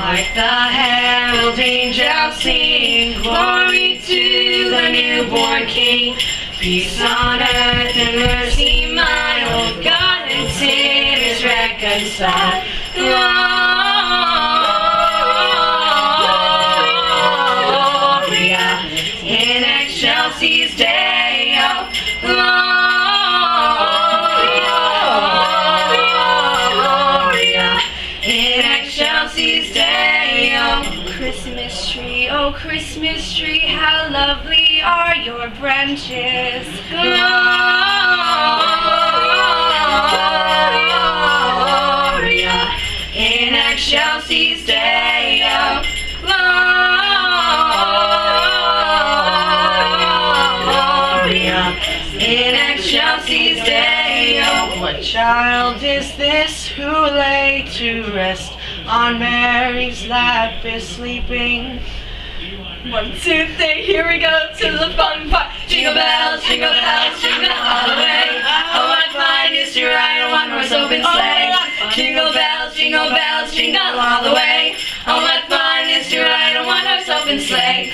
Hark the herald angels sing, glory to the newborn King. Peace on earth and mercy mild, God and sinners reconciled. Gloria in excelsis Deo. Gloria in excelsis Deo. Christmas tree, oh Christmas tree, how lovely are your branches. Gloria in excelsis Deo. Gloria in excelsis Deo. What child is this who lay to rest on Mary's lap is sleeping? 1, 2, 3, here we go to the fun part. Jingle bells, jingle all the way. Oh, what fun is to ride a one-horse open sleigh. Jingle bells, jingle all the way. Oh, what fun is to ride a one-horse open sleigh.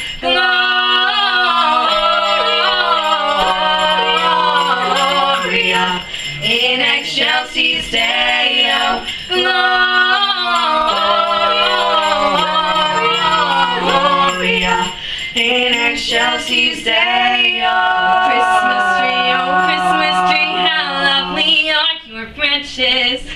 Gloria in excelsis Deo. Gloria in excelsis Deo. Christmas tree, oh Christmas tree, how lovely are your branches.